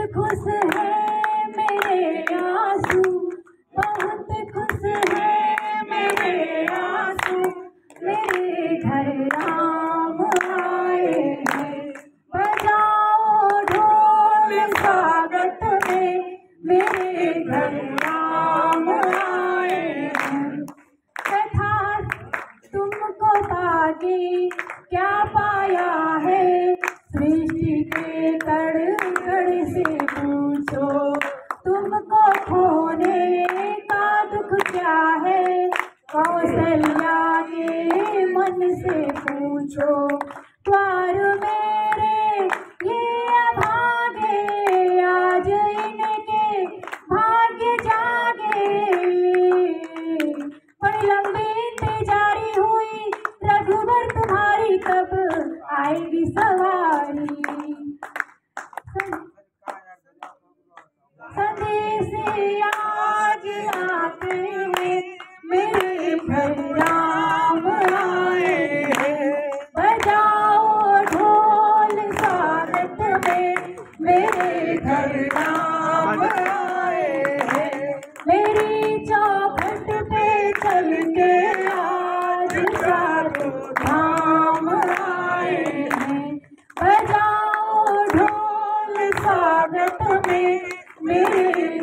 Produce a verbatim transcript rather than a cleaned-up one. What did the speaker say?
खुश है मेरे आंसू, बहुत खुश है मेरे आंसू, मेरे घर राम आए हैं। बजाओ ढोल स्वागत में, मेरे घर राम आए हैं। कथा तुमको पाके क्या पाया है, सृष्टि के कण कण से पूछो। तुमको खोने का दुख क्या है, कौशल्या के मन से पूछो। द्वार मेरे ये अभागे, आज इनके भाग्य जागे। बड़ी लंबी इंतजारी हुई रघुवर तुम्हारी, कब आएगी सवारी। संदेश आज आते हैं, मेरे घर राम आए हैं। बजाओ ढोल स्वागत में, मेरे घर राम आए हैं। मेरी चौखट पे चल के आज चारों धाम आए हैं। बजाओ ढोल स्वागत में, मेरे